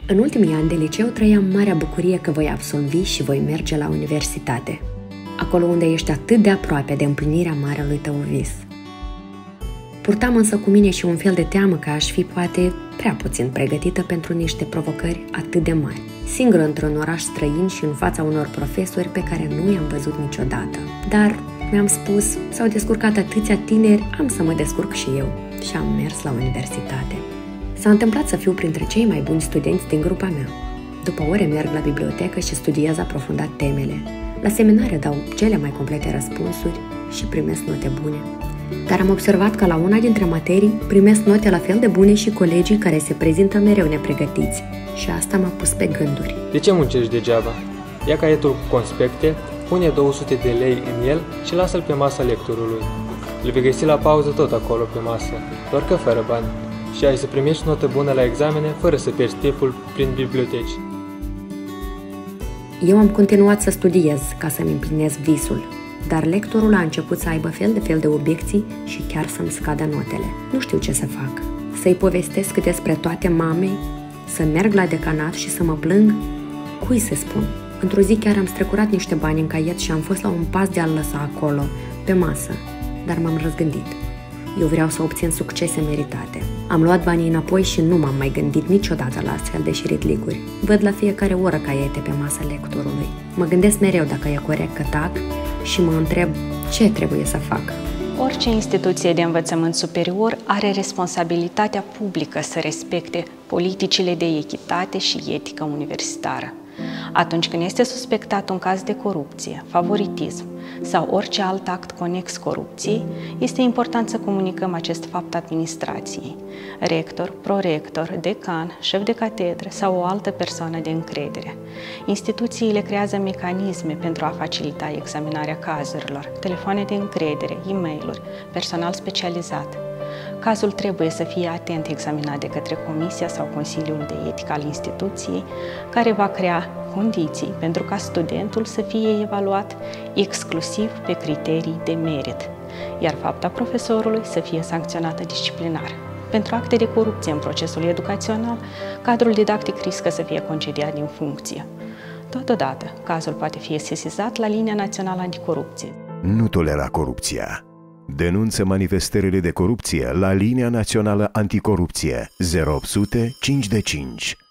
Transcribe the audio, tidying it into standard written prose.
În ultimii ani de liceu trăiam marea bucurie că voi absolvi și voi merge la universitate, acolo unde ești atât de aproape de împlinirea marelui tău vis. Purtam însă cu mine și un fel de teamă că aș fi poate prea puțin pregătită pentru niște provocări atât de mari, singură într-un oraș străin și în fața unor profesori pe care nu i-am văzut niciodată. Dar mi-am spus, s-au descurcat atâția tineri, am să mă descurc și eu. Și am mers la universitate. S-a întâmplat să fiu printre cei mai buni studenți din grupa mea. După ore merg la bibliotecă și studiez aprofundat temele. La seminare dau cele mai complete răspunsuri și primesc note bune. Dar am observat că la una dintre materii primesc note la fel de bune și colegii care se prezintă mereu nepregătiți. Și asta m-a pus pe gânduri. De ce muncești degeaba? Ia caietul cu conspecte, pune 200 de lei în el și lasă-l pe masa lectorului. Le vei găsi la pauză tot acolo pe masă, doar că fără bani. Și ai să primești notă bună la examene fără să pierzi timpul prin biblioteci. Eu am continuat să studiez ca să-mi împlinesc visul, dar lectorul a început să aibă fel de obiecții și chiar să-mi scadă notele. Nu știu ce să fac. Să-i povestesc despre toate mamei? Să merg la decanat și să mă plâng? Cui să spun? Într-o zi chiar am strecurat niște bani în caiet și am fost la un pas de a-l lăsa acolo, pe masă, dar m-am răzgândit. Eu vreau să obțin succese meritate. Am luat banii înapoi și nu m-am mai gândit niciodată la astfel de șiretlicuri. Văd la fiecare oră caiete pe masa lectorului. Mă gândesc mereu dacă e corect că tac și mă întreb ce trebuie să fac. Orice instituție de învățământ superior are responsabilitatea publică să respecte politicile de echitate și etică universitară. Atunci când este suspectat un caz de corupție, favoritism sau orice alt act conex corupției, este important să comunicăm acest fapt administrației, rector, prorector, decan, șef de catedră sau o altă persoană de încredere. Instituțiile creează mecanisme pentru a facilita examinarea cazurilor, telefoane de încredere, e-mail-uri, personal specializat. Cazul trebuie să fie atent examinat de către Comisia sau Consiliul de Etică al instituției, care va crea condiții pentru ca studentul să fie evaluat exclusiv pe criterii de merit, iar fapta profesorului să fie sancționată disciplinar. Pentru acte de corupție în procesul educațional, cadrul didactic riscă să fie concediat din funcție. Totodată, cazul poate fi sesizat la Linia Națională Anticorupție. Nu tolera corupția. Denunță manifestările de corupție la Linia Națională Anticorupție 0800 5 de 5.